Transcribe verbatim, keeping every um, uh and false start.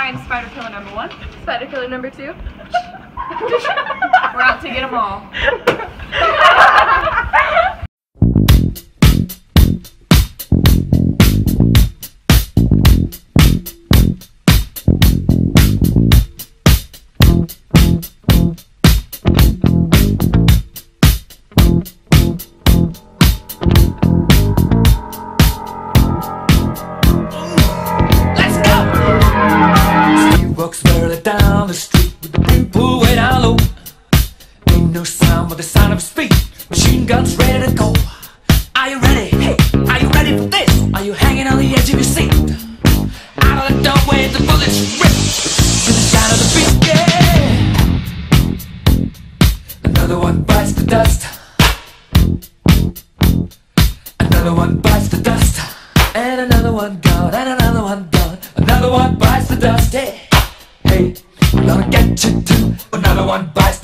Hi, I'm Spider Killer number one. Spider Killer number two. We're out to get them all. Walks barely down the street with the people way down low. Ain't no sound but the sound of his feet. Machine guns ready to go. Are you ready? Hey, are you ready for this? Are you hanging on the edge of your seat? Out of the doorway the bullets rip to the sound of the beat. Yeah. Another one bites the dust. Another one bites the dust. And another one gone. And another one gone. Another one bites the dust. Hey. Hey, I'm gonna get you too. Another one bites